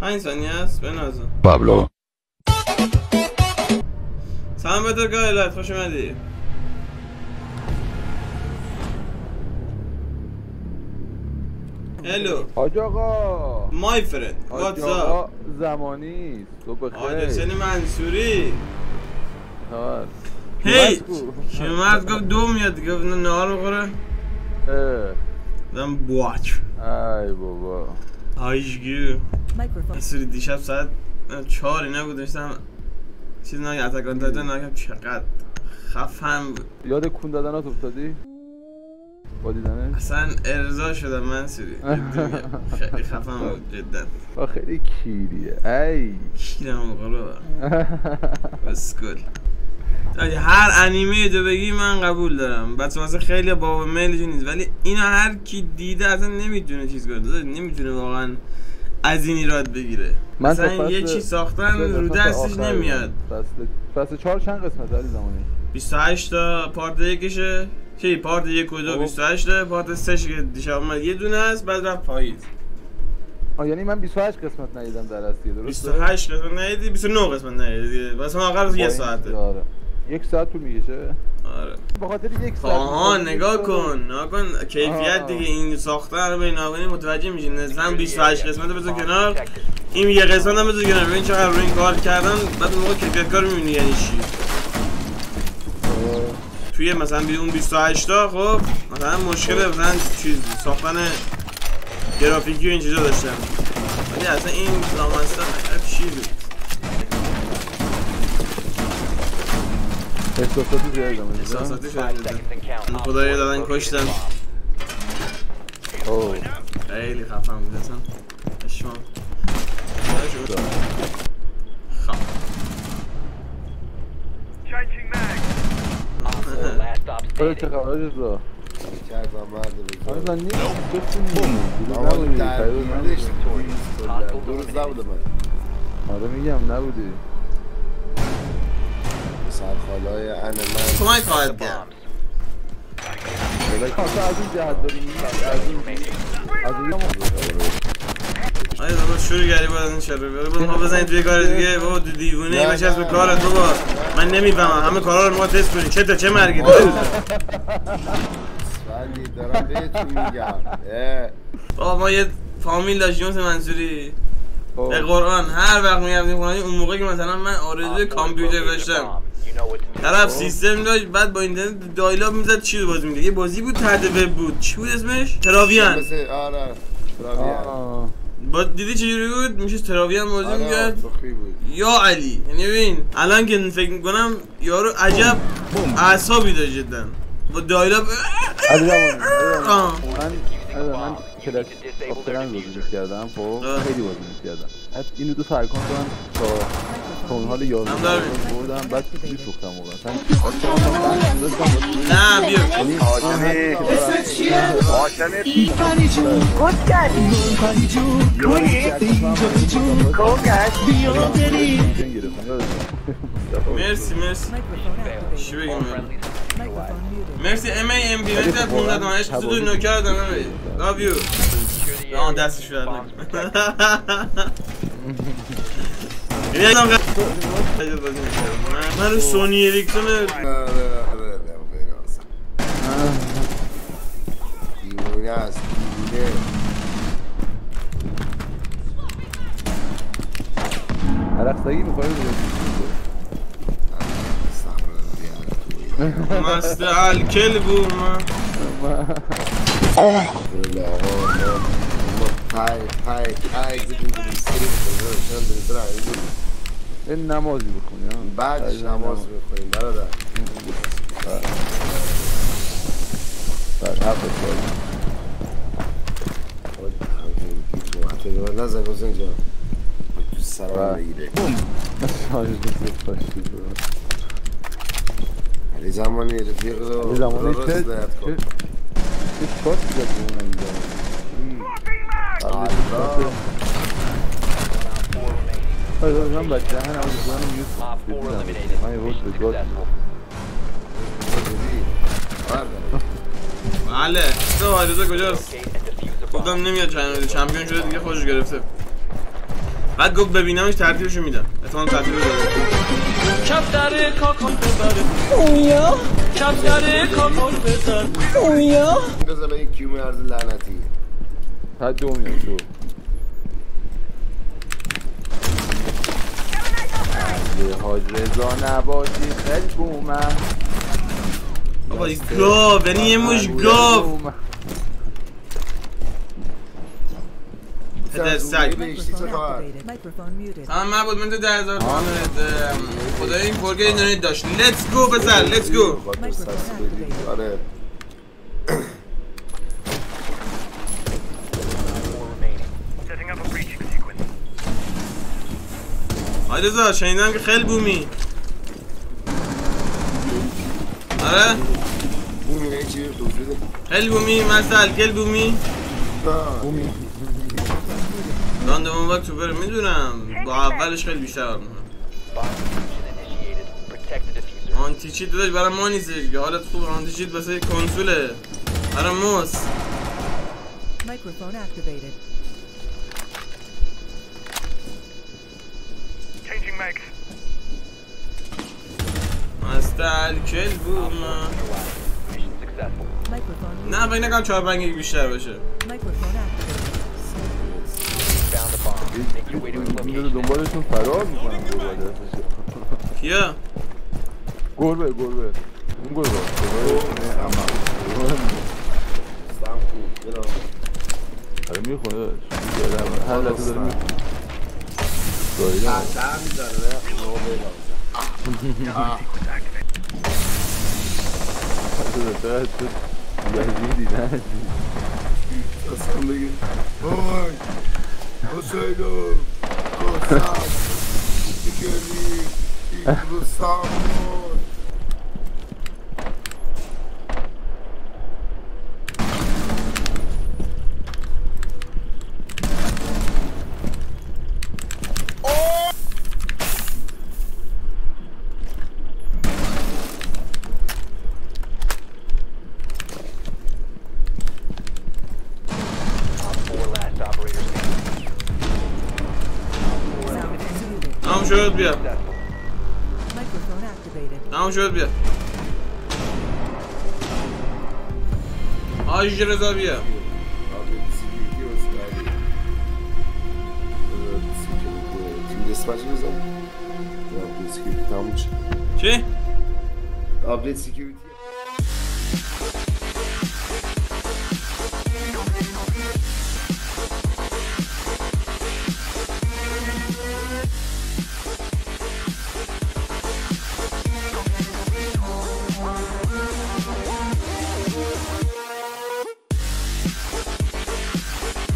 5 ثانیه است بنازم. پابلو سلام به تو گایلت، خوش اومدی. هلو حاج آقا مای فرند حاج واتس آقا اپ زمانی صبح بخیر. حاج حسین منصوری ها هی شمرد گفت دو میاد، گفت نه نهار بخوره دم بواچ ای بابا هایشگی اصولی دیشب ساعت 4 نبود داشتم چیز نگه اتکان تایتن نگم چقدر خفم بود. یاد کون دادنات افتادی؟ با دیدنش؟ اصلا ارضا شدم منصوری، خیلی خفم بود جدا. خیلی کیریه ای کیرم قلوبم بسکل. هر انیمه تو بگی من قبول دارم، بچه مثلا خیلی باب میلش نیست، ولی اینو هر کی دیده اصلا نمیتونه چیز کنه، نمیتونه واقعا از این ایراد بگیره. مثلا یه چی ساختن رو دستش نمیاد. فصل 4 چند قسمت علی زمانی؟ 28 تا پارت یکشه چی؟ پارت 1 و 2 28 تا، پارت 3 که دیشب اومد یه دونه است، بعد رفت پاییز. یعنی من 28 قسمت ندیدم در اصلی، درسته؟ 28 قسمت ندیدی، 29 قسمت ندیدی، واسه آخر روز 1 ساعته. آره 1 ساعت طول میکشه. آره به خاطر 1 ساعت. آها نگاه کن کیفیت دیگه این ساختن رو به ناگهانی متوجه میشین. مثلا 28 قسمت بذار کنار، این یه قسمت هم بذار کنار، ببین چقدر روی این کار کردن، بعد موقع کیفیت کار میبینی یعنی چی. توی مثلا اون 28 تا خب مثلا مشکل مثلا چیز ساختن گرافیکی و این چیزا داشتن، ولی اصلا این لامصب چی بود. احساساتی زیاد احساساتی شدن خدایی دادن کشتن. خیلی خفن بود اصلا اشمان خب چه خبر جزا؟ کردم مرد آره نیست بستونی دو روز نبوده من. آره میگم نبودی سرخالای ان من کمک خواهد کرد. کاسه از این جهت داریم از این آره بابا شروع کردی باید این شروع بیاره بابا ما بزنید توی کار دیگه. بابا تو دیوونه ای بچه از به کارت بابا، من نمیفهمم همه کارا رو ما تست کنیم. چه مرگی داری؟ ولی دارم بهتون میگم بابا ما یه فامیل داشتیم مثل منصوری به قرآن هر وقت میرفتیم خونه اون موقع که مثلا من آرزوی کامپیوتر داشتم، طرف سیستم داشت بعد با اینترنت دایلاب میزد چی رو بازی میکرد. یه بازی بود تحت وب بود، چی بود اسمش؟ تراویان. آره تراویان با دیدی چجوری بود؟ میشه تراویان بازی میکرد بود. یا علی. یعنی ببین الان که فکر میکنم یارو عجب اعصابی داشت جدا با دایلاب. علی من کلاس آفتران بازی میکردم، خب خیلی بازی میکردم. اینو دو تا اکانت من تا تونهال 11 بردم، بعد میفروختم واقعا. نه بیا مرسی چی بگیم مرسی ام ای ام بی نتر 15 دانش تو نوکر دارم. love you. دستش برد من رو سونی اریکسون دیوونه است دیوونه. عرقستگی میخوایی مست الکل بود من این نمازی بخونی بعدش نماز بخونیم برادر. بعد حفظ کنیم نزد حسین جان تو سرام بگیره علی زمانی رفیق رو درست دهد کن. چه شاتی زد بونم دیدم من بچه هم از بودم یوز دیدم من یه روز به گاد بله تو حاجزه کجاست؟ گفتم نمیاد چمپیون شده دیگه خوش گرفته. بعد گفت ببینمش ترتیبشو میدم. اتفاقا ترتیبشو دادم. کفتر کاکال بزن اویا کفتر کاکال بزن اویا بزن این کیوم ارز لعنتی تا دو میاد تو حاج رضا نباشی خیلی بومم بابا گاو یعنی یه مش گاو پدر سگ هم من بود من تو 10,000 تومن خدای این پرگه اینترنت داشت. لیتس گو بزن لیتس گو. آره آی رضا شنیدم که خیلی بومی. آره بومی نه چی دوزیده خیلی بومی مثل کل بومی بومی راندمون با تو بره میدونم با اولش خیلی بیشتر آرمون آنتی چیت داداش برای ما نیست که حالت خوب آنتی چیت بسه کنسوله برای موس مستلکل بوم نه باید نکنم 4 بنگی بیشتر باشه میدونه دنبالشون فرار میکنم کیا؟ گربه اون گربه سلام خوب برام آره میخونه هر لحظه داره میخونه داری نه در میزنه نه نو بیرام یزیدی نه اصلا بگی وای حسینو گفتم بگیری این رو سامون شد بیا تمام شد بیا آج رضا بیا چی؟ آپدیت سکیوریتی